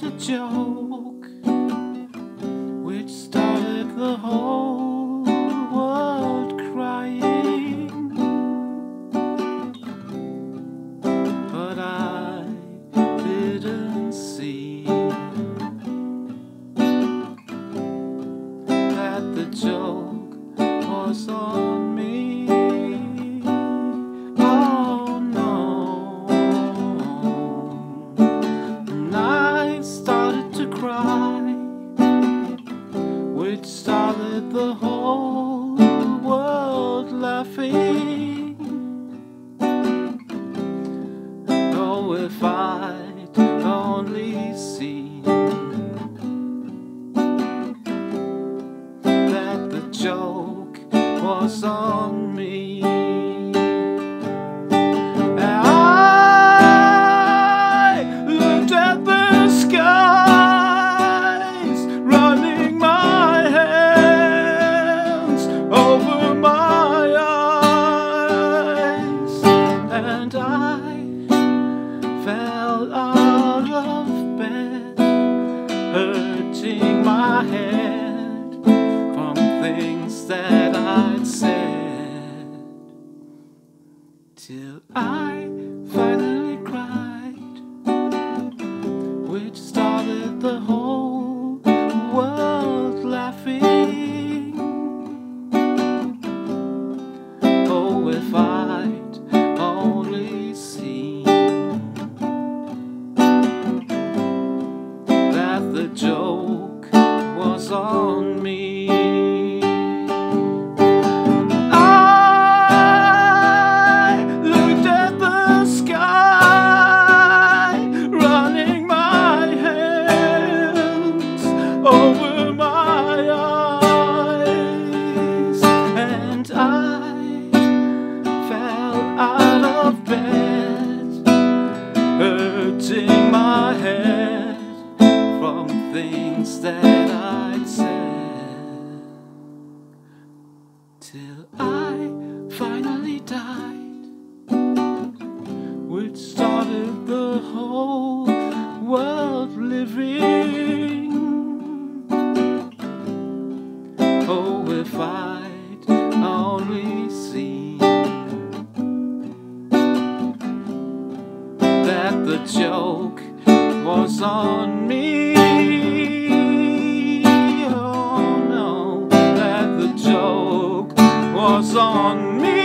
the joke which started the whole world crying. But I didn't see that the joke was on me. Oh no. And I started to cry, which started the whole world laughing. Oh, if I'd only seen that the joke was on me. I looked at the skies, running my hands over my eyes, and I fell out of bed, hurting my head from things that I'd said, till I finally cried, which started the whole world laughing. Oh, if I'd only seen that the joke was on me. I looked at the sky, running my hands over my eyes, and I fell out of bed, hurting my head from things that I'd said, till I finally died, which started the whole world living. Oh, if I'd only seen that the joke was on me. Oh no, that the joke was on me.